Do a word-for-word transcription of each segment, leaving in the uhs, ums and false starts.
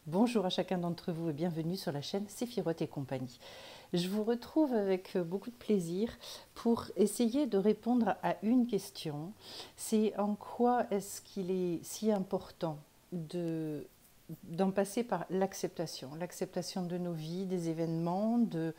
Bonjour à chacun d'entre vous et bienvenue sur la chaîne Séphiroth et compagnie. Je vous retrouve avec beaucoup de plaisir pour essayer de répondre à une question. C'est en quoi est-ce qu'il est si important de, d'en passer par l'acceptation, l'acceptation de nos vies, des événements, de,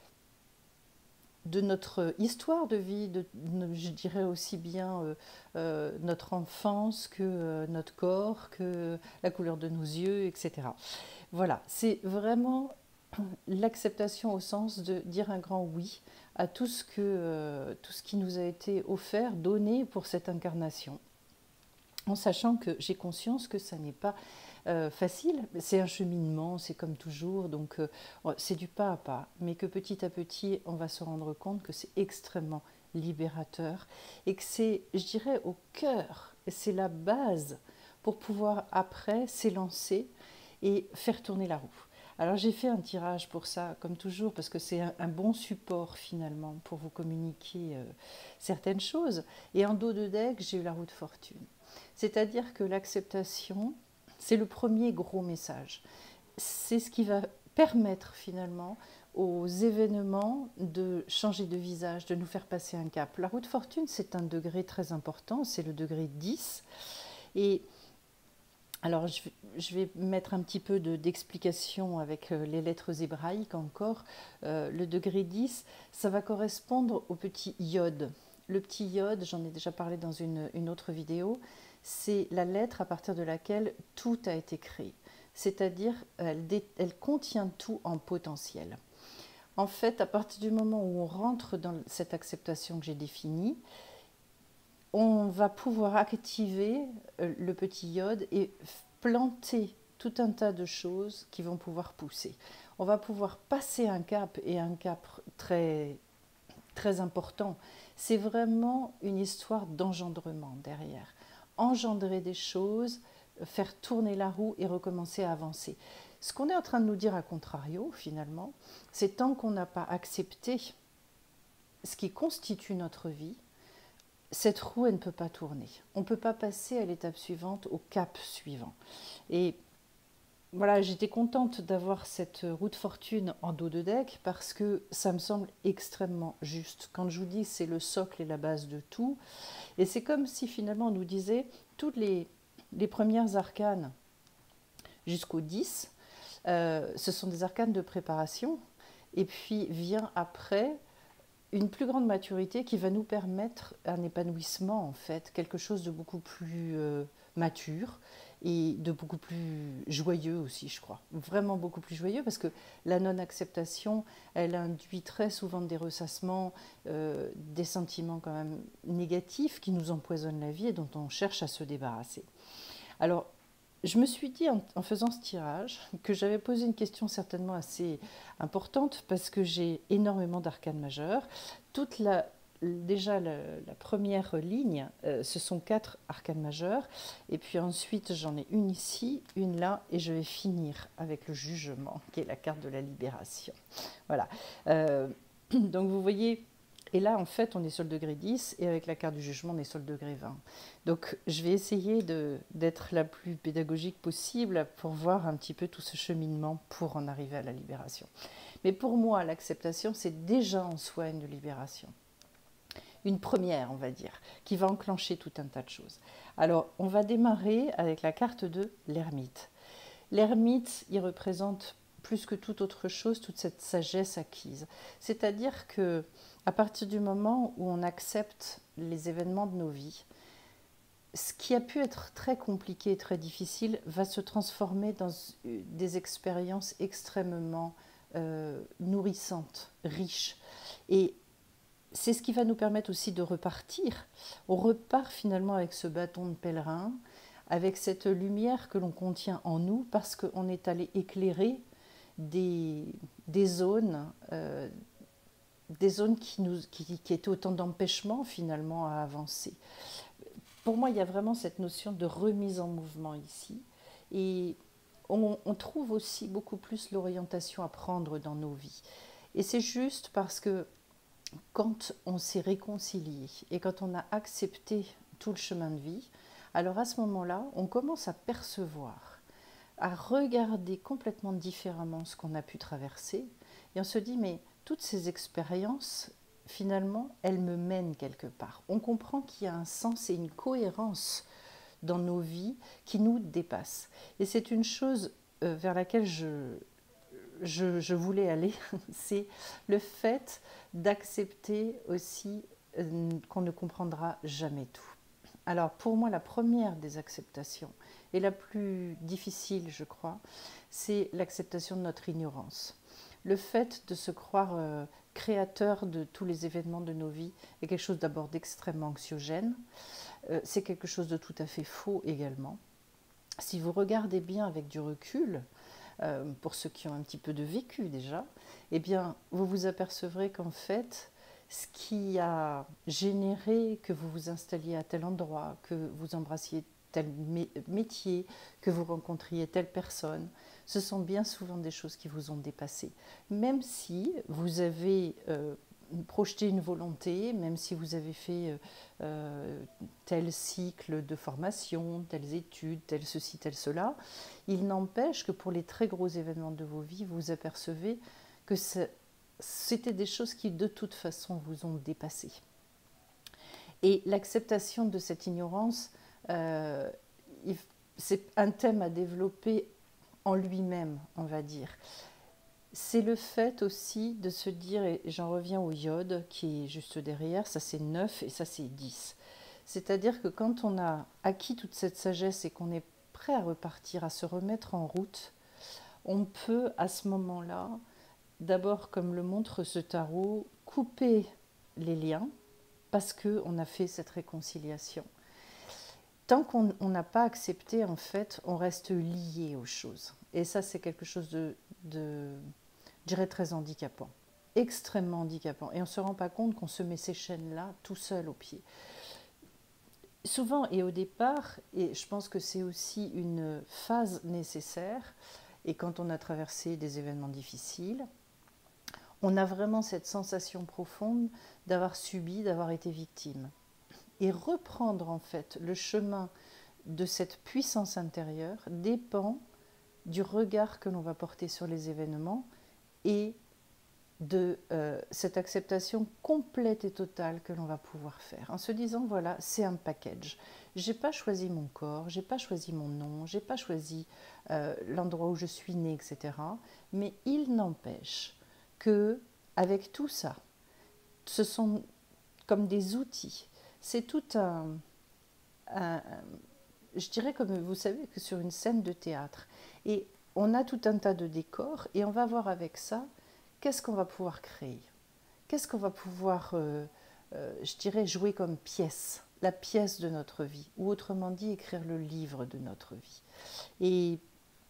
de notre histoire de vie, de, je dirais aussi bien euh, euh, notre enfance que euh, notre corps, que la couleur de nos yeux, et cetera. Voilà, c'est vraiment l'acceptation au sens de dire un grand oui à tout ce, que, euh, tout ce qui nous a été offert, donné pour cette incarnation, en sachant que j'ai conscience que ça n'est pas euh, facile, c'est un cheminement, c'est comme toujours, donc euh, c'est du pas à pas, mais que petit à petit, on va se rendre compte que c'est extrêmement libérateur et que c'est, je dirais, au cœur, c'est la base pour pouvoir après s'élancer et faire tourner la roue. Alors j'ai fait un tirage pour ça, comme toujours, parce que c'est un, un bon support finalement pour vous communiquer euh, certaines choses. Et en dos de deck, j'ai eu la roue de fortune. C'est-à-dire que l'acceptation, c'est le premier gros message. C'est ce qui va permettre finalement aux événements de changer de visage, de nous faire passer un cap. La roue de fortune, c'est un degré très important, c'est le degré dix. Et alors, je vais, je vais mettre un petit peu de, d'explication avec euh, les lettres hébraïques encore. Euh, le degré dix, ça va correspondre au petit iode. Le petit iode, j'en ai déjà parlé dans une, une autre vidéo, c'est la lettre à partir de laquelle tout a été créé. C'est-à-dire, elle, elle contient tout en potentiel. En fait, à partir du moment où on rentre dans cette acceptation que j'ai définie, on va pouvoir activer le petit iode et planter tout un tas de choses qui vont pouvoir pousser. On va pouvoir passer un cap et un cap très, très important. C'est vraiment une histoire d'engendrement derrière. Engendrer des choses, faire tourner la roue et recommencer à avancer. Ce qu'on est en train de nous dire à contrario, finalement, c'est tant qu'on n'a pas accepté ce qui constitue notre vie, cette roue, elle ne peut pas tourner. On ne peut pas passer à l'étape suivante, au cap suivant. Et voilà, j'étais contente d'avoir cette roue de fortune en dos de deck parce que ça me semble extrêmement juste. Quand je vous dis c'est le socle et la base de tout, et c'est comme si finalement on nous disait toutes les, les premières arcanes jusqu'au dix, euh, ce sont des arcanes de préparation, et puis vient après une plus grande maturité qui va nous permettre un épanouissement, en fait, quelque chose de beaucoup plus euh, mature et de beaucoup plus joyeux aussi, je crois. Vraiment beaucoup plus joyeux parce que la non-acceptation, elle induit très souvent des ressassements, euh, des sentiments quand même négatifs qui nous empoisonnent la vie et dont on cherche à se débarrasser. Alors, je me suis dit en, en faisant ce tirage que j'avais posé une question certainement assez importante parce que j'ai énormément d'arcanes majeures. Toute la, déjà la, la première ligne, euh, ce sont quatre arcanes majeures. Et puis ensuite, j'en ai une ici, une là, et je vais finir avec le jugement, qui est la carte de la libération. Voilà. Euh, donc vous voyez. Et là, en fait, on est sur le degré dix et avec la carte du jugement, on est sur le degré vingt. Donc, je vais essayer de, d'être la plus pédagogique possible pour voir un petit peu tout ce cheminement pour en arriver à la libération. Mais pour moi, l'acceptation, c'est déjà en soi une libération. Une première, on va dire, qui va enclencher tout un tas de choses. Alors, on va démarrer avec la carte de l'ermite. L'ermite, il représente plus que toute autre chose toute cette sagesse acquise. C'est-à-dire que à partir du moment où on accepte les événements de nos vies, ce qui a pu être très compliqué et très difficile va se transformer dans des expériences extrêmement euh, nourrissantes, riches. Et c'est ce qui va nous permettre aussi de repartir. On repart finalement avec ce bâton de pèlerin, avec cette lumière que l'on contient en nous parce qu'on est allé éclairer des, des zones, euh, des zones qui, nous, qui, qui étaient autant d'empêchements finalement à avancer. Pour moi, il y a vraiment cette notion de remise en mouvement ici. Et on, on trouve aussi beaucoup plus l'orientation à prendre dans nos vies. Et c'est juste parce que quand on s'est réconcilié et quand on a accepté tout le chemin de vie, alors à ce moment-là, on commence à percevoir à regarder complètement différemment ce qu'on a pu traverser. Et on se dit, mais toutes ces expériences, finalement, elles me mènent quelque part. On comprend qu'il y a un sens et une cohérence dans nos vies qui nous dépassent. Et c'est une chose euh, vers laquelle je, je, je voulais aller, c'est le fait d'accepter aussi euh, qu'on ne comprendra jamais tout. Alors pour moi, la première des acceptations, et la plus difficile, je crois, c'est l'acceptation de notre ignorance. Le fait de se croire euh, créateur de tous les événements de nos vies est quelque chose d'abord d'extrêmement anxiogène. Euh, c'est quelque chose de tout à fait faux également. Si vous regardez bien avec du recul, euh, pour ceux qui ont un petit peu de vécu déjà, eh bien, vous vous apercevrez qu'en fait, ce qui a généré que vous vous installiez à tel endroit, que vous embrassiez tel métier, que vous rencontriez telle personne, ce sont bien souvent des choses qui vous ont dépassé. Même si vous avez euh, projeté une volonté, même si vous avez fait euh, tel cycle de formation, telles études, tel ceci, tel cela, il n'empêche que pour les très gros événements de vos vies, vous apercevez que c'était des choses qui de toute façon vous ont dépassé. Et l'acceptation de cette ignorance, euh, c'est un thème à développer en lui-même, on va dire. C'est le fait aussi de se dire, et j'en reviens au iode qui est juste derrière, ça c'est neuf et ça c'est dix. C'est-à-dire que quand on a acquis toute cette sagesse et qu'on est prêt à repartir, à se remettre en route, on peut à ce moment-là, d'abord comme le montre ce tarot, couper les liens parce qu'on a fait cette réconciliation. Tant qu'on n'a pas accepté, en fait, on reste lié aux choses. Et ça, c'est quelque chose de, de, je dirais, très handicapant, extrêmement handicapant. Et on ne se rend pas compte qu'on se met ces chaînes-là tout seul au pied. Souvent et au départ, et je pense que c'est aussi une phase nécessaire, et quand on a traversé des événements difficiles, on a vraiment cette sensation profonde d'avoir subi, d'avoir été victime. Et reprendre en fait le chemin de cette puissance intérieure dépend du regard que l'on va porter sur les événements et de euh, cette acceptation complète et totale que l'on va pouvoir faire en se disant voilà, c'est un package. J'ai pas choisi mon corps, j'ai pas choisi mon nom, j'ai pas choisi euh, l'endroit où je suis née, et cetera. Mais il n'empêche que avec tout ça, ce sont comme des outils. C'est tout un, un, je dirais comme vous savez que sur une scène de théâtre, et on a tout un tas de décors et on va voir avec ça qu'est-ce qu'on va pouvoir créer, qu'est-ce qu'on va pouvoir, euh, euh, je dirais, jouer comme pièce, la pièce de notre vie, ou autrement dit écrire le livre de notre vie. Et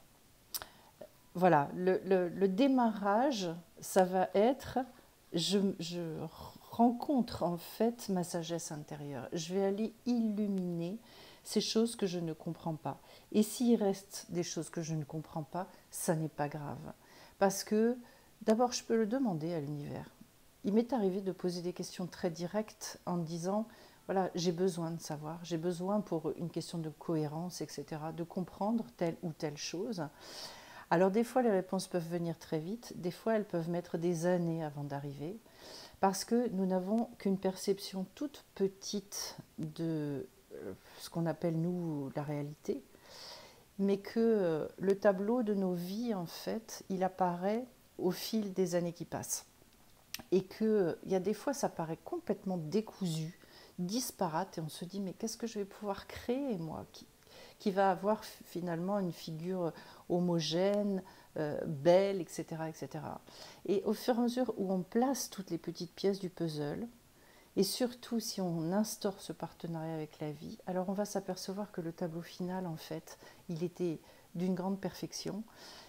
voilà, le, le, le démarrage, ça va être, je, je rencontre en fait ma sagesse intérieure. Je vais aller illuminer ces choses que je ne comprends pas. Et s'il reste des choses que je ne comprends pas, ça n'est pas grave. Parce que d'abord, je peux le demander à l'univers. Il m'est arrivé de poser des questions très directes en disant, voilà, j'ai besoin de savoir, j'ai besoin pour une question de cohérence, et cetera, de comprendre telle ou telle chose. Alors des fois, les réponses peuvent venir très vite, des fois, elles peuvent mettre des années avant d'arriver, parce que nous n'avons qu'une perception toute petite de ce qu'on appelle, nous, la réalité, mais que le tableau de nos vies, en fait, il apparaît au fil des années qui passent. Et qu'il y a des fois, ça paraît complètement décousu, disparate, et on se dit, mais qu'est-ce que je vais pouvoir créer, moi, qui, qui va avoir finalement une figure homogène, euh, belle, et cetera, et cetera. Et au fur et à mesure où on place toutes les petites pièces du puzzle, et surtout si on instaure ce partenariat avec la vie, alors on va s'apercevoir que le tableau final, en fait, il était d'une grande perfection,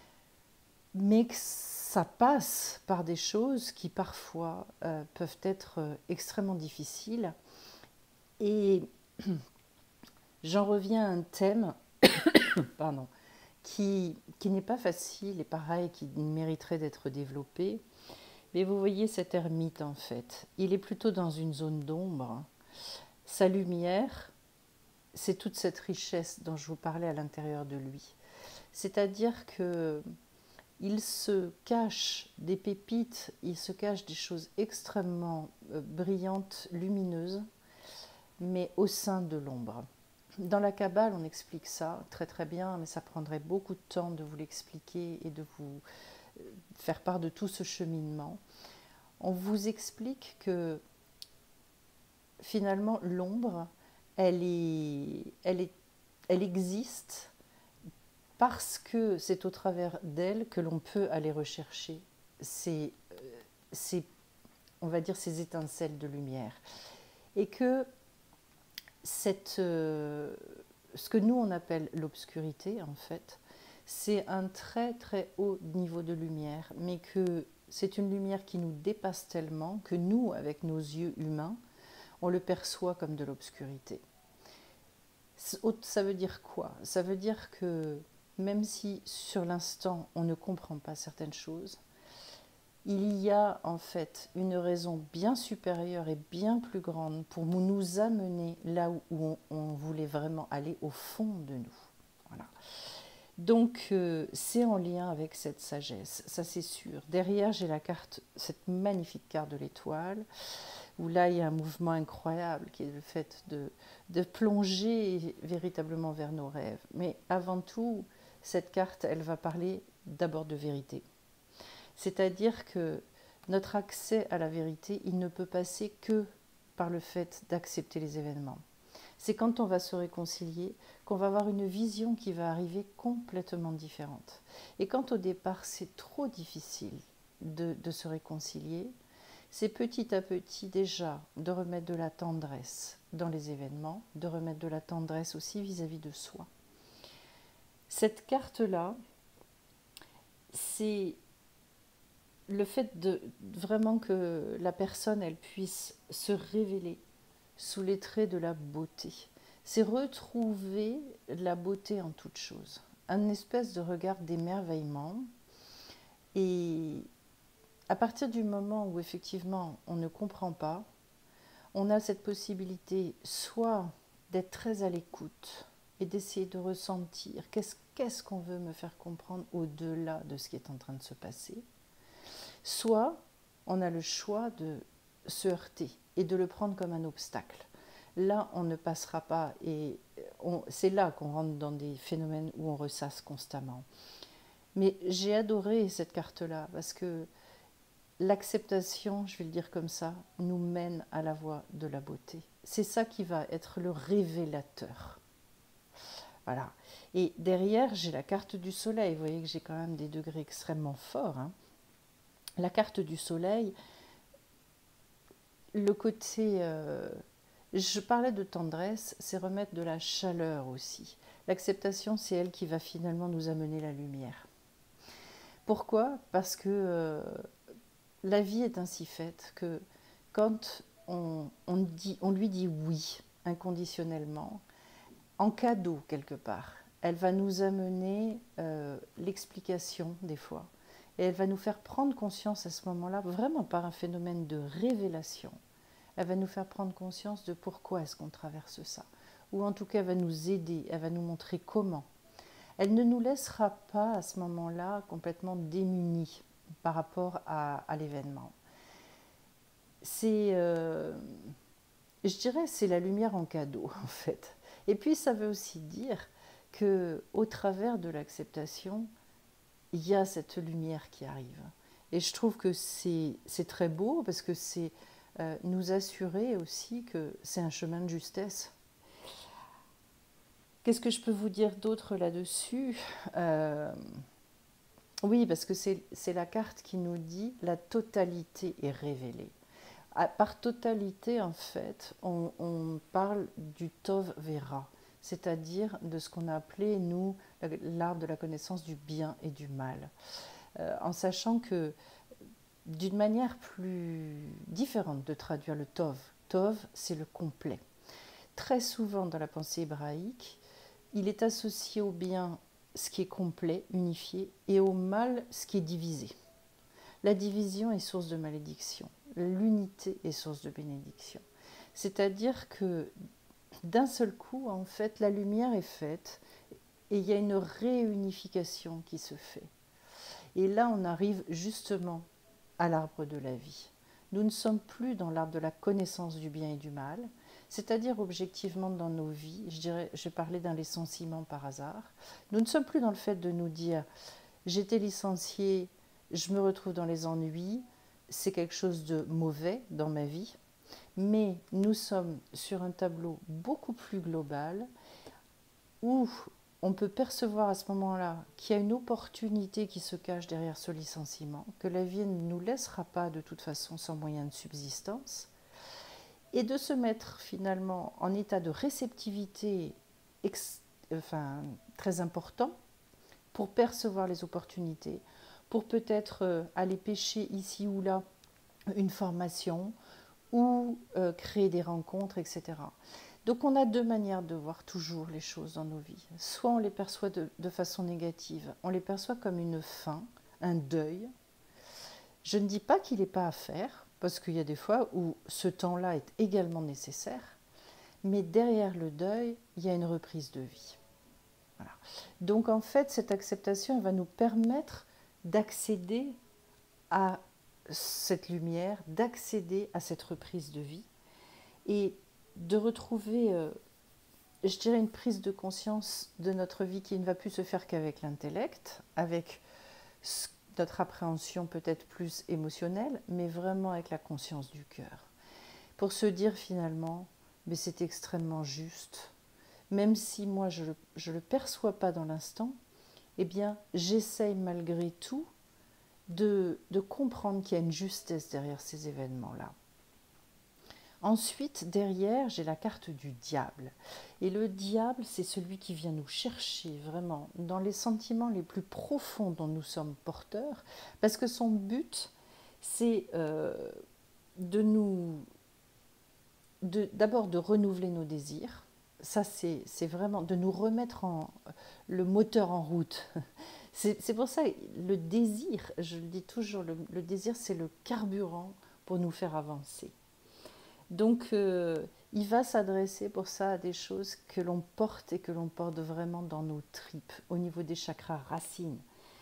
mais que ça passe par des choses qui parfois euh, peuvent être euh, extrêmement difficiles. Et j'en reviens à un thème pardon, qui, qui n'est pas facile et pareil, qui mériterait d'être développé. Mais vous voyez cet ermite en fait, il est plutôt dans une zone d'ombre. Sa lumière, c'est toute cette richesse dont je vous parlais à l'intérieur de lui. C'est-à-dire que il se cache des pépites, il se cache des choses extrêmement euh, brillantes, lumineuses, mais au sein de l'ombre. Dans la Kabbale, on explique ça très très bien, mais ça prendrait beaucoup de temps de vous l'expliquer et de vous faire part de tout ce cheminement. On vous explique que finalement l'ombre, elle, est, elle, est, elle existe parce que c'est au travers d'elle que l'on peut aller rechercher ces, ces, on va dire, ces étincelles de lumière. Et que cette, euh, ce que nous on appelle l'obscurité, en fait, c'est un très très haut niveau de lumière, mais que c'est une lumière qui nous dépasse tellement que nous, avec nos yeux humains, on le perçoit comme de l'obscurité. Ça veut dire quoi? Ça veut dire que même si sur l'instant on ne comprend pas certaines choses, il y a en fait une raison bien supérieure et bien plus grande pour nous amener là où on, on voulait vraiment aller, au fond de nous. Voilà. Donc euh, c'est en lien avec cette sagesse, ça c'est sûr. Derrière j'ai la carte, cette magnifique carte de l'étoile, où là il y a un mouvement incroyable qui est le fait de, de plonger véritablement vers nos rêves. Mais avant tout, cette carte, elle va parler d'abord de vérité. C'est-à-dire que notre accès à la vérité, il ne peut passer que par le fait d'accepter les événements. C'est quand on va se réconcilier qu'on va avoir une vision qui va arriver complètement différente. Et quand au départ c'est trop difficile de, de se réconcilier, c'est petit à petit déjà de remettre de la tendresse dans les événements, de remettre de la tendresse aussi vis-à-vis de soi. Cette carte-là, c'est le fait de vraiment que la personne elle puisse se révéler sous les traits de la beauté. C'est retrouver la beauté en toute chose, un espèce de regard d'émerveillement. Et à partir du moment où effectivement on ne comprend pas, on a cette possibilité soit d'être très à l'écoute et d'essayer de ressentir qu'est-ce, qu'est-ce qu'on veut me faire comprendre au-delà de ce qui est en train de se passer, soit on a le choix de se heurter et de le prendre comme un obstacle. Là, on ne passera pas et on, c'est là qu'on rentre dans des phénomènes où on ressasse constamment. Mais j'ai adoré cette carte-là parce que l'acceptation, je vais le dire comme ça, nous mène à la voie de la beauté. C'est ça qui va être le révélateur. Voilà. Et derrière, j'ai la carte du soleil. Vous voyez que j'ai quand même des degrés extrêmement forts. Hein. La carte du soleil, le côté... Euh, je parlais de tendresse, c'est remettre de la chaleur aussi. L'acceptation, c'est elle qui va finalement nous amener la lumière. Pourquoi? Parce que euh, la vie est ainsi faite que quand on, on, dit, on lui dit oui inconditionnellement, en cadeau quelque part, elle va nous amener euh, l'explication des fois. Et elle va nous faire prendre conscience à ce moment-là, vraiment par un phénomène de révélation. Elle va nous faire prendre conscience de pourquoi est-ce qu'on traverse ça. Ou en tout cas, elle va nous aider, elle va nous montrer comment. Elle ne nous laissera pas à ce moment-là complètement démunis par rapport à, à l'événement. C'est, euh, je dirais, c'est la lumière en cadeau en fait. Et puis ça veut aussi dire que au travers de l'acceptation, il y a cette lumière qui arrive. Et je trouve que c'est, c'est très beau parce que c'est euh, nous assurer aussi que c'est un chemin de justesse. Qu'est-ce que je peux vous dire d'autre là-dessus? euh, Oui, parce que c'est, c'est la carte qui nous dit la totalité est révélée. Par totalité, en fait, on, on parle du Tov Vera, c'est-à-dire de ce qu'on a appelé, nous, l'art de la connaissance du bien et du mal. Euh, en sachant que, d'une manière plus différente de traduire le Tov, Tov, c'est le complet. Très souvent dans la pensée hébraïque, il est associé au bien ce qui est complet, unifié, et au mal ce qui est divisé. La division est source de malédiction, l'unité est source de bénédiction. C'est-à-dire que d'un seul coup, en fait, la lumière est faite et il y a une réunification qui se fait. Et là, on arrive justement à l'arbre de la vie. Nous ne sommes plus dans l'arbre de la connaissance du bien et du mal, c'est-à-dire objectivement dans nos vies, je dirais, j'ai parlé d'un licenciement par hasard, nous ne sommes plus dans le fait de nous dire « j'étais licencié, je me retrouve dans les ennuis, c'est quelque chose de mauvais dans ma vie », mais nous sommes sur un tableau beaucoup plus global où on peut percevoir à ce moment-là qu'il y a une opportunité qui se cache derrière ce licenciement, que la vie ne nous laissera pas de toute façon sans moyen de subsistance, et de se mettre finalement en état de réceptivité ex, enfin, très important pour percevoir les opportunités, pour peut-être aller pêcher ici ou là une formation ou euh, créer des rencontres, et cetera. Donc on a deux manières de voir toujours les choses dans nos vies. Soit on les perçoit de, de façon négative, on les perçoit comme une fin, un deuil. Je ne dis pas qu'il n'est pas à faire, parce qu'il y a des fois où ce temps-là est également nécessaire, mais derrière le deuil, il y a une reprise de vie. Voilà. Donc en fait, cette acceptation elle va nous permettre d'accéder à cette lumière, d'accéder à cette reprise de vie et de retrouver, euh, je dirais, une prise de conscience de notre vie qui ne va plus se faire qu'avec l'intellect, avec notre appréhension peut-être plus émotionnelle, mais vraiment avec la conscience du cœur. Pour se dire finalement, mais c'est extrêmement juste, même si moi je ne le perçois pas dans l'instant, eh bien j'essaye malgré tout de, de comprendre qu'il y a une justesse derrière ces événements-là. Ensuite, derrière, j'ai la carte du diable. Et le diable, c'est celui qui vient nous chercher vraiment dans les sentiments les plus profonds dont nous sommes porteurs, parce que son but, c'est euh, de nous, de, d'abord de renouveler nos désirs. Ça, c'est, c'est vraiment de nous remettre en, le moteur en route. C'est, c'est pour ça, le désir, je le dis toujours, le, le désir, c'est le carburant pour nous faire avancer. Donc, euh, il va s'adresser pour ça à des choses que l'on porte et que l'on porte vraiment dans nos tripes, au niveau des chakras racines.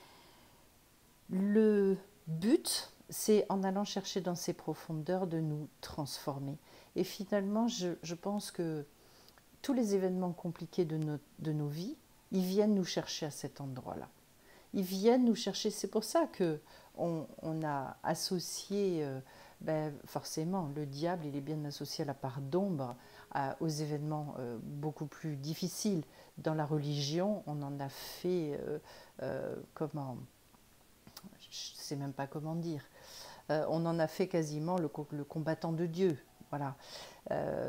Le but, c'est en allant chercher dans ces profondeurs de nous transformer. Et finalement, je, je pense que tous les événements compliqués de, nos, de nos vies, ils viennent nous chercher à cet endroit-là. Ils viennent nous chercher, c'est pour ça qu'on on a associé... Euh, Ben, forcément, le diable, il est bien associé à la part d'ombre, à, aux événements euh, beaucoup plus difficiles. Dans la religion, on en a fait, euh, euh, comment, je ne sais même pas comment dire, euh, on en a fait quasiment le, le combattant de Dieu. Voilà. Euh,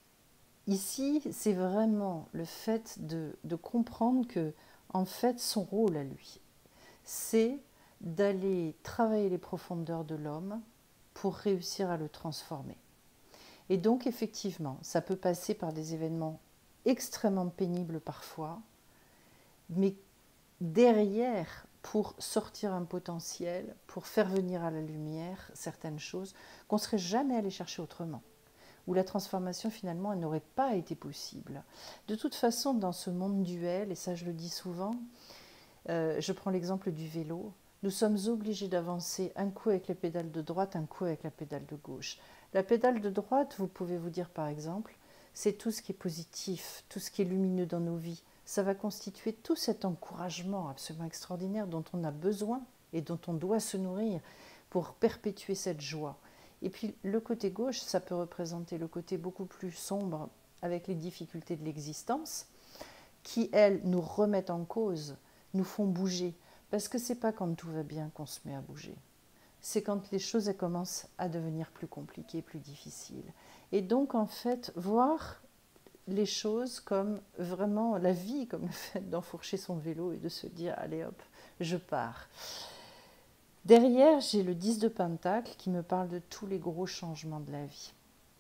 ici, c'est vraiment le fait de, de comprendre que, en fait, son rôle à lui, c'est d'aller travailler les profondeurs de l'homme, pour réussir à le transformer. Et donc, effectivement, ça peut passer par des événements extrêmement pénibles parfois, mais derrière, pour sortir un potentiel, pour faire venir à la lumière certaines choses qu'on ne serait jamais allé chercher autrement, où la transformation, finalement, elle n'aurait pas été possible. De toute façon, dans ce monde duel, et ça je le dis souvent, euh, je prends l'exemple du vélo, nous sommes obligés d'avancer un coup avec les pédales de droite, un coup avec la pédale de gauche. La pédale de droite, vous pouvez vous dire par exemple, c'est tout ce qui est positif, tout ce qui est lumineux dans nos vies. Ça va constituer tout cet encouragement absolument extraordinaire dont on a besoin et dont on doit se nourrir pour perpétuer cette joie. Et puis le côté gauche, ça peut représenter le côté beaucoup plus sombre avec les difficultés de l'existence qui, elles, nous remettent en cause, nous font bouger. Parce que ce n'est pas quand tout va bien qu'on se met à bouger. C'est quand les choses elles commencent à devenir plus compliquées, plus difficiles. Et donc, en fait, voir les choses comme vraiment la vie, comme le fait d'enfourcher son vélo et de se dire « allez hop, je pars ». Derrière, j'ai le dix de Pentacle qui me parle de tous les gros changements de la vie.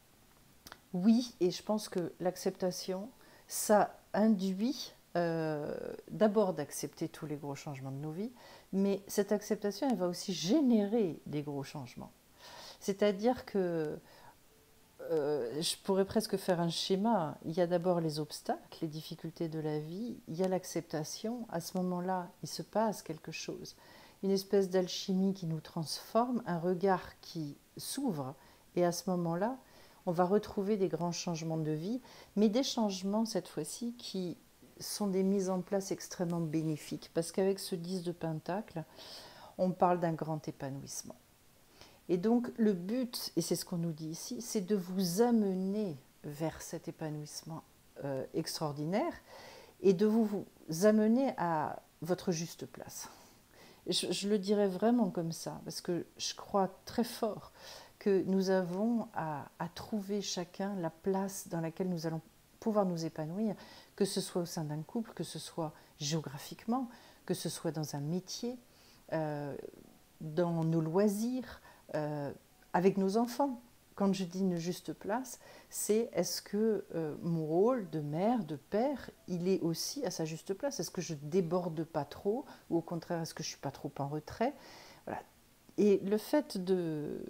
Oui, et je pense que l'acceptation, ça induit... Euh, d'abord d'accepter tous les gros changements de nos vies, mais cette acceptation, elle va aussi générer des gros changements. C'est-à-dire que euh, je pourrais presque faire un schéma. Il y a d'abord les obstacles, les difficultés de la vie, il y a l'acceptation. À ce moment-là, il se passe quelque chose. Une espèce d'alchimie qui nous transforme, un regard qui s'ouvre. Et à ce moment-là, on va retrouver des grands changements de vie, mais des changements cette fois-ci qui sont des mises en place extrêmement bénéfiques. Parce qu'avec ce dix de Pentacle, on parle d'un grand épanouissement. Et donc le but, et c'est ce qu'on nous dit ici, c'est de vous amener vers cet épanouissement euh, extraordinaire et de vous, vous amener à votre juste place. Je, je le dirais vraiment comme ça, parce que je crois très fort que nous avons à, à trouver chacun la place dans laquelle nous allons pouvoir nous épanouir, que ce soit au sein d'un couple, que ce soit géographiquement, que ce soit dans un métier, euh, dans nos loisirs, euh, avec nos enfants. Quand je dis une juste place, c'est est-ce que euh, mon rôle de mère, de père, il est aussi à sa juste place? Est-ce que je déborde pas trop? Ou au contraire, est-ce que je suis pas trop en retrait? Voilà. Et le fait de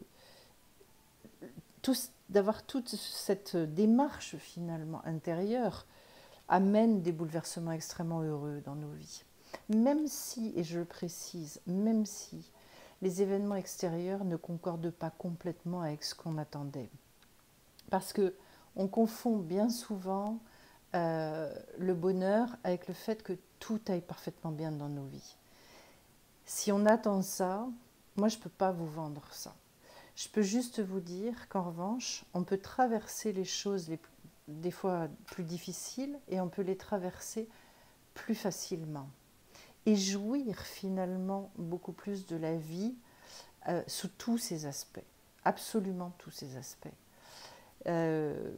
d'avoir toute cette démarche finalement intérieure amène des bouleversements extrêmement heureux dans nos vies. Même si, et je le précise, même si les événements extérieurs ne concordent pas complètement avec ce qu'on attendait. Parce que on confond bien souvent euh, le bonheur avec le fait que tout aille parfaitement bien dans nos vies. Si on attend ça, moi je ne peux pas vous vendre ça. Je peux juste vous dire qu'en revanche, on peut traverser les choses les plus, des fois plus difficiles et on peut les traverser plus facilement. Et jouir finalement beaucoup plus de la vie euh, sous tous ses aspects, absolument tous ses aspects. Euh,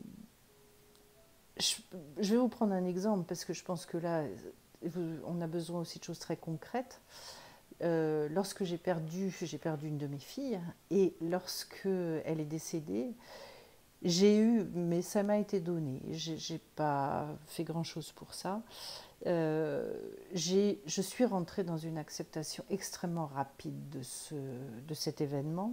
je, je vais vous prendre un exemple parce que je pense que là, on a besoin aussi de choses très concrètes. Euh, lorsque j'ai perdu, j'ai perdu une de mes filles et lorsque elle est décédée, j'ai eu, mais ça m'a été donné, j'ai pas fait grand chose pour ça. Euh, je suis rentrée dans une acceptation extrêmement rapide de, ce, de cet événement.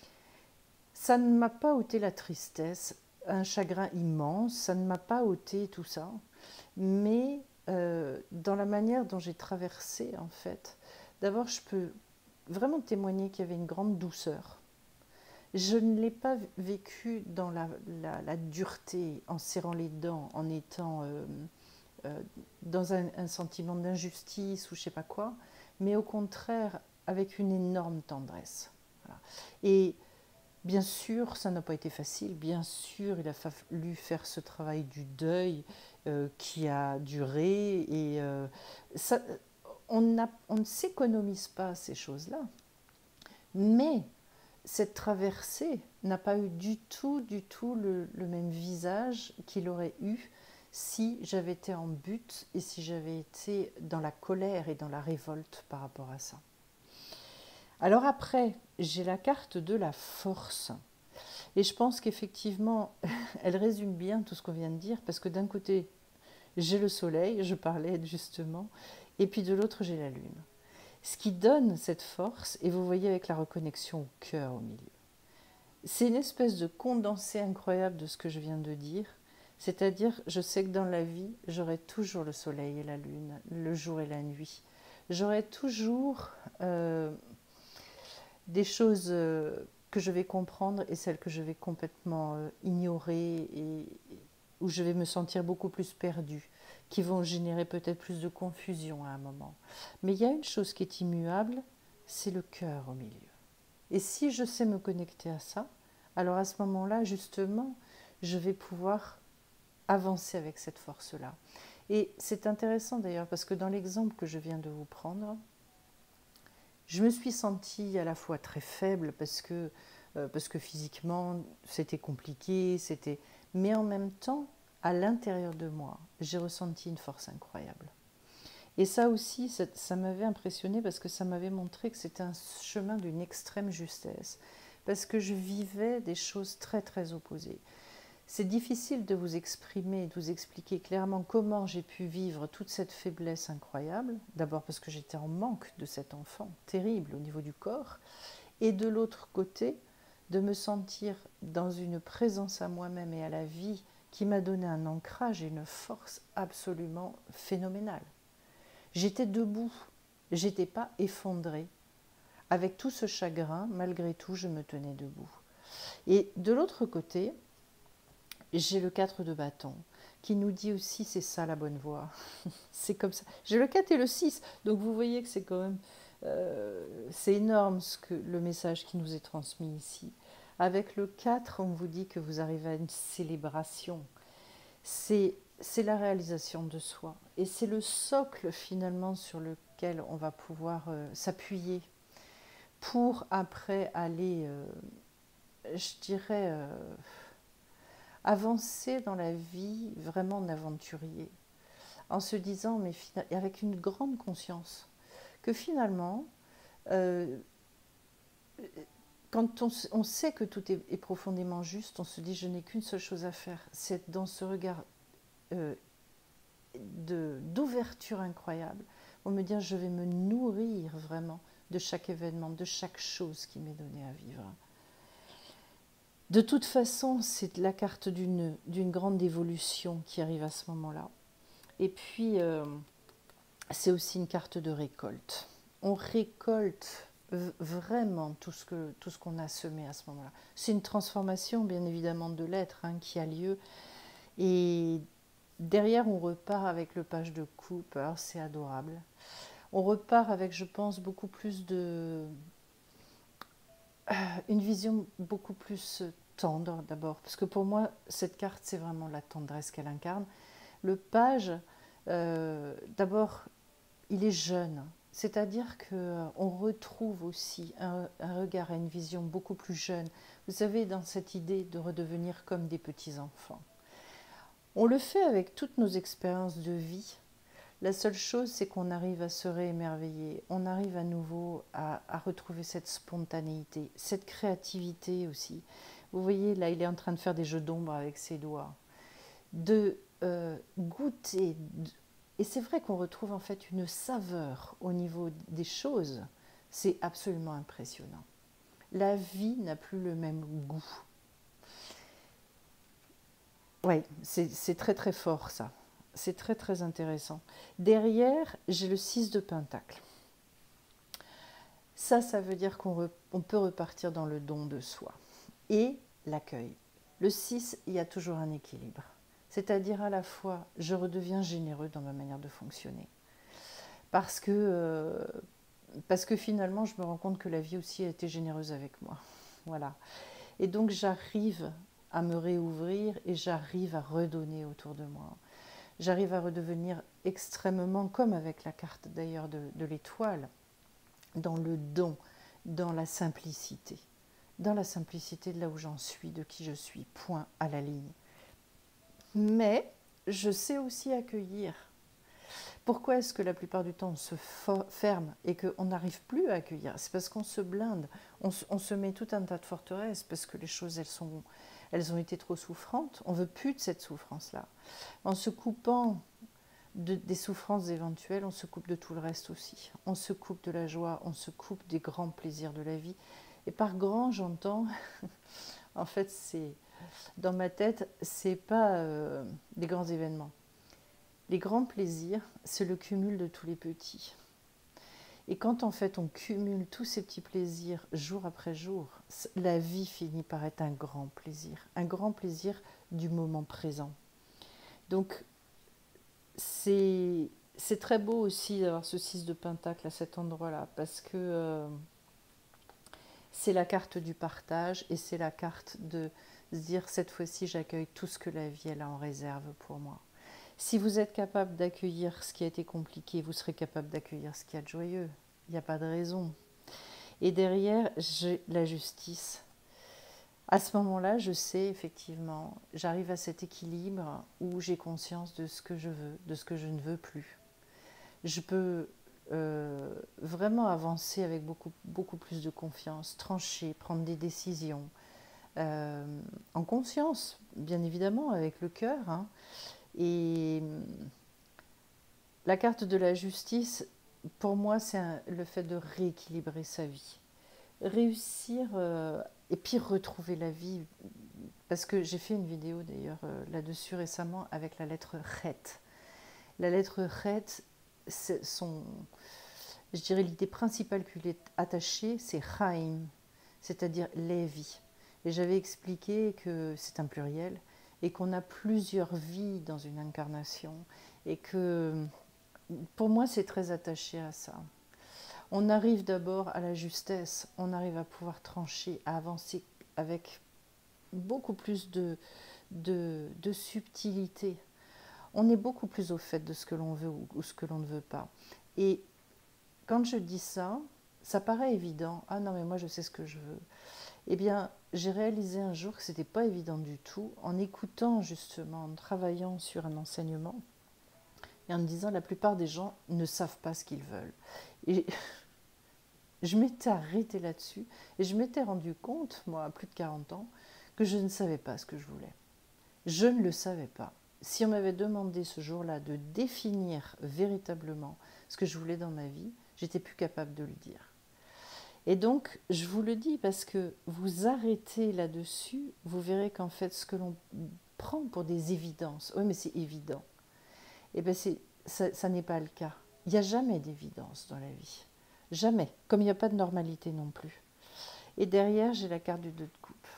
Ça ne m'a pas ôté la tristesse, un chagrin immense, ça ne m'a pas ôté tout ça, mais euh, dans la manière dont j'ai traversé, en fait, d'abord, je peux vraiment témoigner qu'il y avait une grande douceur. Je ne l'ai pas vécu dans la, la, la dureté, en serrant les dents, en étant... Euh, Euh, dans un, un sentiment d'injustice ou je sais pas quoi, mais au contraire avec une énorme tendresse. Voilà. Et bien sûr, ça n'a pas été facile, bien sûr, il a fallu faire ce travail du deuil euh, qui a duré, et euh, ça, on, a, on ne s'économise pas ces choses-là, mais cette traversée n'a pas eu du tout, du tout le, le même visage qu'il aurait eu si j'avais été en butte et si j'avais été dans la colère et dans la révolte par rapport à ça. Alors après, j'ai la carte de la force. Et je pense qu'effectivement, elle résume bien tout ce qu'on vient de dire, parce que d'un côté, j'ai le soleil, je parlais justement, et puis de l'autre, j'ai la lune. Ce qui donne cette force, et vous voyez avec la reconnexion au cœur au milieu, c'est une espèce de condensé incroyable de ce que je viens de dire. C'est-à-dire, je sais que dans la vie, j'aurai toujours le soleil et la lune, le jour et la nuit. J'aurai toujours euh, des choses euh, que je vais comprendre et celles que je vais complètement euh, ignorer et, et où je vais me sentir beaucoup plus perdue, qui vont générer peut-être plus de confusion à un moment. Mais il y a une chose qui est immuable, c'est le cœur au milieu. Et si je sais me connecter à ça, alors à ce moment-là, justement, je vais pouvoir avancer avec cette force-là. Et c'est intéressant d'ailleurs parce que dans l'exemple que je viens de vous prendre, je me suis sentie à la fois très faible parce que, euh, parce que physiquement c'était compliqué, c'était... mais en même temps, à l'intérieur de moi, j'ai ressenti une force incroyable. Et ça aussi, ça, ça m'avait impressionné parce que ça m'avait montré que c'était un chemin d'une extrême justesse, parce que je vivais des choses très très opposées. C'est difficile de vous exprimer, de vous expliquer clairement comment j'ai pu vivre toute cette faiblesse incroyable. D'abord parce que j'étais en manque de cet enfant, terrible au niveau du corps. Et de l'autre côté, de me sentir dans une présence à moi-même et à la vie qui m'a donné un ancrage et une force absolument phénoménale. J'étais debout, j'étais pas effondrée. Avec tout ce chagrin, malgré tout, je me tenais debout. Et de l'autre côté, j'ai le quatre de bâton qui nous dit aussi c'est ça la bonne voie. C'est comme ça. J'ai le quatre et le six, donc vous voyez que c'est quand même euh, c'est énorme ce que, le message qui nous est transmis ici. Avec le quatre, on vous dit que vous arrivez à une célébration. C'est c'est la réalisation de soi. Et c'est le socle finalement sur lequel on va pouvoir euh, s'appuyer pour après aller, euh, je dirais, euh, avancer dans la vie vraiment en aventurier. En se disant, mais avec une grande conscience, que finalement, euh, quand on, on sait que tout est, est profondément juste, on se dit, je n'ai qu'une seule chose à faire, c'est dans ce regard euh, d'ouverture incroyable, on me dit, je vais me nourrir vraiment de chaque événement, de chaque chose qui m'est donnée à vivre. De toute façon, c'est la carte d'une d'une grande évolution qui arrive à ce moment-là. Et puis, euh, c'est aussi une carte de récolte. On récolte vraiment tout ce que, tout ce qu'on a semé à ce moment-là. C'est une transformation, bien évidemment, de l'être hein, qui a lieu. Et derrière, on repart avec le page de coupe. Alors, c'est adorable. On repart avec, je pense, beaucoup plus de... une vision beaucoup plus tendre, d'abord. Parce que pour moi, cette carte, c'est vraiment la tendresse qu'elle incarne. Le page, euh, d'abord, il est jeune. C'est-à-dire qu'on retrouve aussi un, un regard et une vision beaucoup plus jeune. Vous savez, dans cette idée de redevenir comme des petits-enfants. On le fait avec toutes nos expériences de vie. La seule chose, c'est qu'on arrive à se réémerveiller, on arrive à nouveau à, à retrouver cette spontanéité, cette créativité aussi. Vous voyez, là, il est en train de faire des jeux d'ombre avec ses doigts, de euh, goûter. De... Et c'est vrai qu'on retrouve en fait une saveur au niveau des choses. C'est absolument impressionnant. La vie n'a plus le même goût. Oui, c'est très très fort ça. C'est très très intéressant. Derrière, j'ai le six de Pentacle. Ça, ça veut dire qu'on on peut repartir dans le don de soi. Et l'accueil. Le six, il y a toujours un équilibre. C'est-à-dire à la fois, je redeviens généreux dans ma manière de fonctionner. Parce que, euh, parce que finalement, je me rends compte que la vie aussi a été généreuse avec moi. Voilà. Et donc, j'arrive à me réouvrir et j'arrive à redonner autour de moi. J'arrive à redevenir extrêmement, comme avec la carte d'ailleurs de, de l'étoile, dans le don, dans la simplicité. Dans la simplicité de là où j'en suis, de qui je suis, point à la ligne. Mais je sais aussi accueillir. Pourquoi est-ce que la plupart du temps on se ferme et qu'on n'arrive plus à accueillir? C'est parce qu'on se blinde, on, on se met tout un tas de forteresses, parce que les choses elles sont... elles ont été trop souffrantes, on ne veut plus de cette souffrance-là. En se coupant de, des souffrances éventuelles, on se coupe de tout le reste aussi. On se coupe de la joie, on se coupe des grands plaisirs de la vie. Et par grand, j'entends, en fait, c'est dans ma tête, c'est pas euh, des grands événements. Les grands plaisirs, c'est le cumul de tous les petits. Et quand en fait on cumule tous ces petits plaisirs jour après jour, la vie finit par être un grand plaisir, un grand plaisir du moment présent. Donc c'est très beau aussi d'avoir ce six de Pentacle à cet endroit-là, parce que euh, c'est la carte du partage et c'est la carte de se dire cette fois-ci j'accueille tout ce que la vie elle a en réserve pour moi. Si vous êtes capable d'accueillir ce qui a été compliqué, vous serez capable d'accueillir ce qui a de joyeux. Il n'y a pas de raison. Et derrière, j'ai la justice. À ce moment-là, je sais effectivement, j'arrive à cet équilibre où j'ai conscience de ce que je veux, de ce que je ne veux plus. Je peux euh, vraiment avancer avec beaucoup, beaucoup plus de confiance, trancher, prendre des décisions, euh, en conscience, bien évidemment, avec le cœur, hein. Et la carte de la justice, pour moi, c'est le fait de rééquilibrer sa vie. Réussir euh, et puis retrouver la vie. Parce que j'ai fait une vidéo d'ailleurs euh, là-dessus récemment avec la lettre Chet. La lettre Chet, son, je dirais l'idée principale qui lui est attachée, c'est Chaim, c'est-à-dire les vies. Et j'avais expliqué que c'est un pluriel et qu'on a plusieurs vies dans une incarnation et que pour moi c'est très attaché à ça. On arrive d'abord à la justesse, on arrive à pouvoir trancher, à avancer avec beaucoup plus de, de, de subtilité. On est beaucoup plus au fait de ce que l'on veut ou ce que l'on ne veut pas. Et quand je dis ça, ça paraît évident. Ah non, mais moi je sais ce que je veux. Eh bien, j'ai réalisé un jour que ce n'était pas évident du tout en écoutant justement, en travaillant sur un enseignement et en me disant la plupart des gens ne savent pas ce qu'ils veulent. Et je m'étais arrêtée là-dessus et je m'étais rendu compte, moi, à plus de quarante ans, que je ne savais pas ce que je voulais. Je ne le savais pas. Si on m'avait demandé ce jour-là de définir véritablement ce que je voulais dans ma vie, j'étais plus capable de le dire. Et donc, je vous le dis parce que vous arrêtez là-dessus, vous verrez qu'en fait, ce que l'on prend pour des évidences, oui, mais c'est évident, et bien c'est, ça, ça n'est pas le cas. Il n'y a jamais d'évidence dans la vie. Jamais. Comme il n'y a pas de normalité non plus. Et derrière, j'ai la carte du deux de coupe.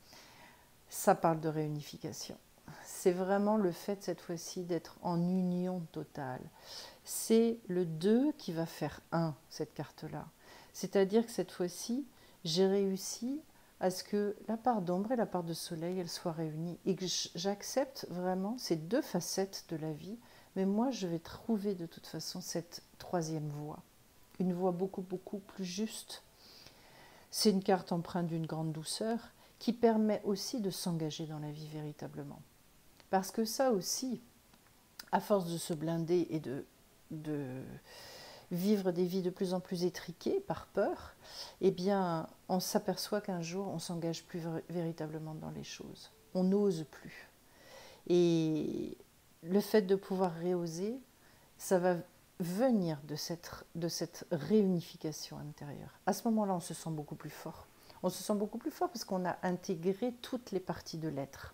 Ça parle de réunification. C'est vraiment le fait cette fois-ci d'être en union totale. C'est le deux qui va faire un, cette carte-là. C'est-à-dire que cette fois-ci, j'ai réussi à ce que la part d'ombre et la part de soleil, elles soient réunies. Et que j'accepte vraiment ces deux facettes de la vie. Mais moi, je vais trouver de toute façon cette troisième voie. Une voie beaucoup, beaucoup plus juste. C'est une carte empreinte d'une grande douceur qui permet aussi de s'engager dans la vie véritablement. Parce que ça aussi, à force de se blinder et de, de vivre des vies de plus en plus étriquées par peur, eh bien, on s'aperçoit qu'un jour, on ne s'engage plus véritablement dans les choses. On n'ose plus. Et le fait de pouvoir réoser, ça va venir de cette, de cette réunification intérieure. À ce moment-là, on se sent beaucoup plus fort. On se sent beaucoup plus fort parce qu'on a intégré toutes les parties de l'être.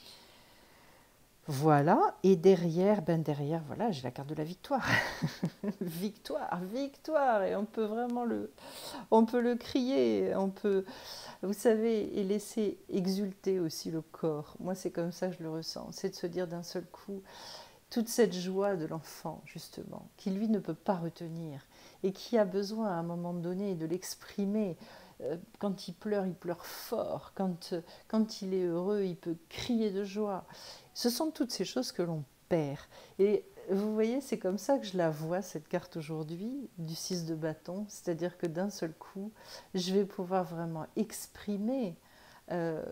Voilà, et derrière, ben derrière, voilà, j'ai la carte de la victoire. Victoire, victoire, et on peut vraiment le, on peut le crier, on peut, vous savez, et laisser exulter aussi le corps. Moi, c'est comme ça que je le ressens, c'est de se dire d'un seul coup, toute cette joie de l'enfant, justement, qui lui ne peut pas retenir, et qui a besoin à un moment donné de l'exprimer. Quand il pleure, il pleure fort, quand, quand il est heureux, il peut crier de joie. Ce sont toutes ces choses que l'on perd. Et vous voyez, c'est comme ça que je la vois, cette carte aujourd'hui, du six de bâton. C'est-à-dire que d'un seul coup, je vais pouvoir vraiment exprimer euh,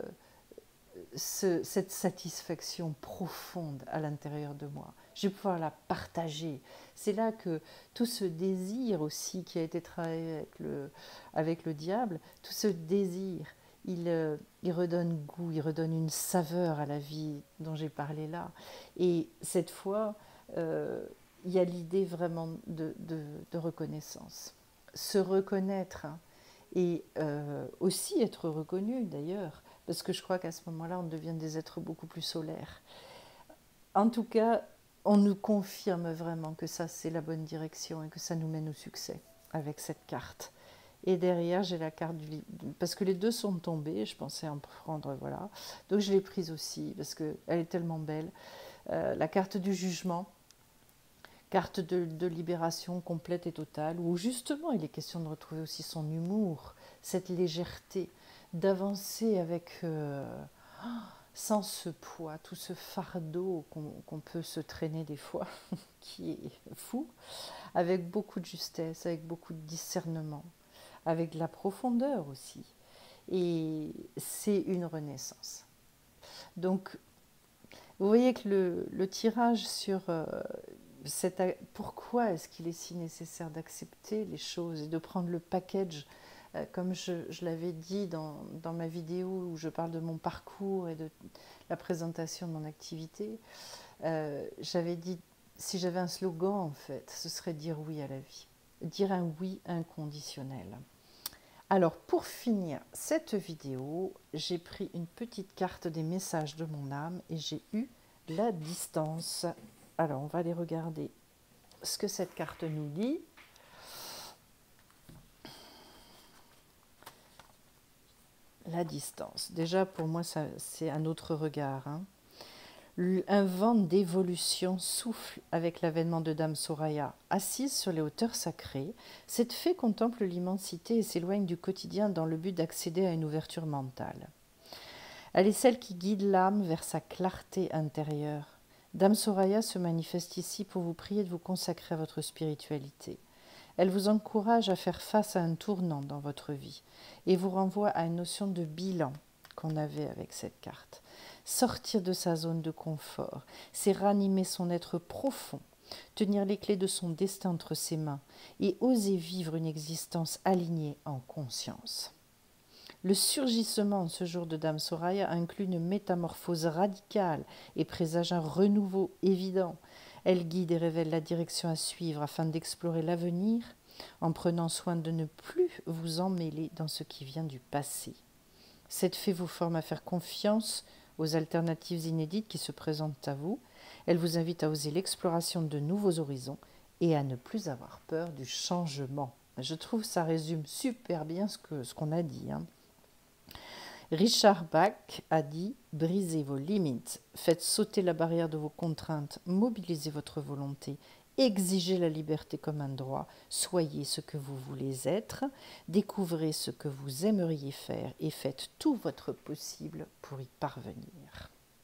ce, cette satisfaction profonde à l'intérieur de moi. Je vais pouvoir la partager. C'est là que tout ce désir aussi qui a été travaillé avec le, avec le diable, tout ce désir, Il, euh, il redonne goût, il redonne une saveur à la vie dont j'ai parlé là. Et cette fois, euh, il y a l'idée vraiment de, de, de reconnaissance. Se reconnaître hein, et euh, aussi être reconnu d'ailleurs, parce que je crois qu'à ce moment-là, on devient des êtres beaucoup plus solaires. En tout cas, on nous confirme vraiment que ça, c'est la bonne direction et que ça nous mène au succès avec cette carte. Et derrière, j'ai la carte du... Parce que les deux sont tombés, je pensais en prendre, voilà. Donc je l'ai prise aussi, parce qu'elle est tellement belle. Euh, la carte du jugement, carte de, de libération complète et totale, où justement il est question de retrouver aussi son humour, cette légèreté, d'avancer avec... Euh, sans ce poids, tout ce fardeau qu'on qu'on peut se traîner des fois, qui est fou, avec beaucoup de justesse, avec beaucoup de discernement, avec de la profondeur aussi. Et c'est une renaissance. Donc, vous voyez que le, le tirage sur euh, cette, pourquoi est-ce qu'il est si nécessaire d'accepter les choses et de prendre le package, euh, comme je, je l'avais dit dans, dans ma vidéo où je parle de mon parcours et de la présentation de mon activité, euh, j'avais dit, si j'avais un slogan en fait, ce serait dire oui à la vie, dire un oui inconditionnel. Alors pour finir cette vidéo, j'ai pris une petite carte des messages de mon âme et j'ai eu la distance. Alors on va aller regarder ce que cette carte nous dit. La distance. Déjà pour moi c'est un autre regard. Hein. Un vent d'évolution souffle avec l'avènement de Dame Soraya. Assise sur les hauteurs sacrées, cette fée contemple l'immensité et s'éloigne du quotidien dans le but d'accéder à une ouverture mentale. Elle est celle qui guide l'âme vers sa clarté intérieure. Dame Soraya se manifeste ici pour vous prier de vous consacrer à votre spiritualité. Elle vous encourage à faire face à un tournant dans votre vie et vous renvoie à une notion de bilan qu'on avait avec cette carte. Sortir de sa zone de confort, c'est ranimer son être profond, tenir les clés de son destin entre ses mains et oser vivre une existence alignée en conscience. Le surgissement ce jour de Dame Soraya inclut une métamorphose radicale et présage un renouveau évident. Elle guide et révèle la direction à suivre afin d'explorer l'avenir en prenant soin de ne plus vous emmêler dans ce qui vient du passé. Cette fée vous forme à faire confiance aux alternatives inédites qui se présentent à vous. Elle vous invite à oser l'exploration de nouveaux horizons et à ne plus avoir peur du changement. Je trouve que ça résume super bien ce que, ce qu'on a dit. Hein. Richard Bach a dit « Brisez vos limites, faites sauter la barrière de vos contraintes, mobilisez votre volonté, exigez la liberté comme un droit, soyez ce que vous voulez être, découvrez ce que vous aimeriez faire et faites tout votre possible pour y parvenir. »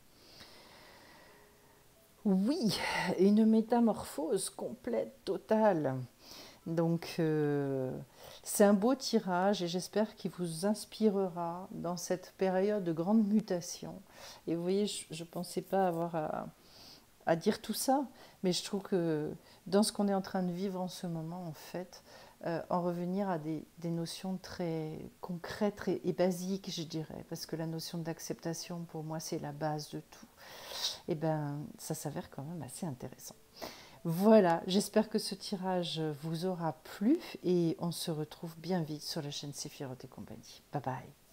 Oui, une métamorphose complète, totale. Donc, euh, c'est un beau tirage et j'espère qu'il vous inspirera dans cette période de grande mutation. Et vous voyez, je ne pensais pas avoir à, à dire tout ça, mais je trouve que dans ce qu'on est en train de vivre en ce moment, en fait, euh, en revenir à des, des notions très concrètes et, et basiques, je dirais, parce que la notion d'acceptation, pour moi, c'est la base de tout. Et bien, ça s'avère quand même assez intéressant. Voilà, j'espère que ce tirage vous aura plu et on se retrouve bien vite sur la chaîne Séphiroth et compagnie. Bye bye.